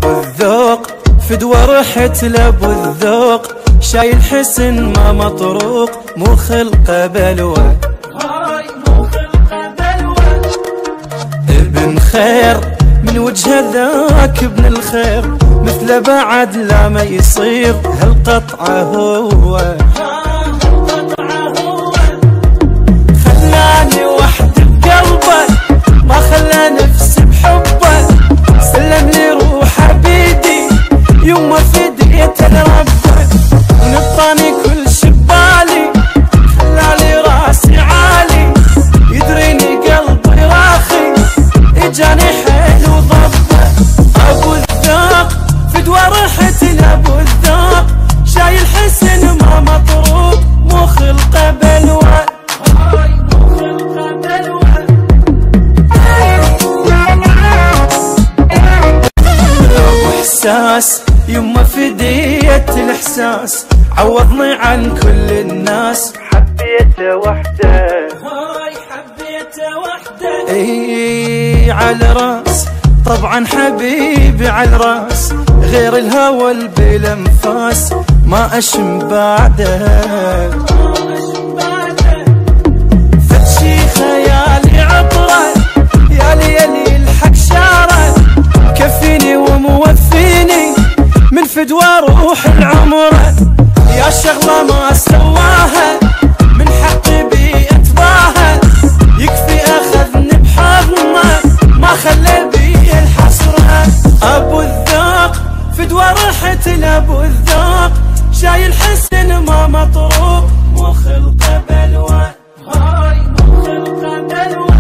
ابو الذوق فدوى رحت لابو الذوق، شايل حسن ما مطروق، مو خلقه بلوى ابن خير من وجه ذاك ابن الخير، مثله بعد لا ما يصير هالقطعه هو. خلاني وحدي بقلبه ما خلى نفسي بحبه، سلم لي روحه بيدي يما فديته لربه، ونطاني كل شبالي خلالي راسي عالي، يدريني قلبي راخي اجاني حيل وضبه. ابو الذوق فدوى رحت لابو الذوق، شايل حسن ما مطروق، مو خلقه بلوى احساس يما فدية الاحساس، عوضني عن كل الناس، حبيته وحده حبيته وحده. اي على راس طبعا حبيبي على راس، غير الهوى بالانفاس ما اشم بعده، فتشي خيالي عطره يا ليلي الحق شاره، كفيني وموفيني من فدوى روح العمره، يا شغله ما سواها من حقي بي اتباها، يكفي اخذني بحضنه ما خلى بي الحسره. ابو الذوق فدوى رحت لابو الذوق، شايل حسن ما مطروق، مو خلقه بلوى مو خلقه بلوى.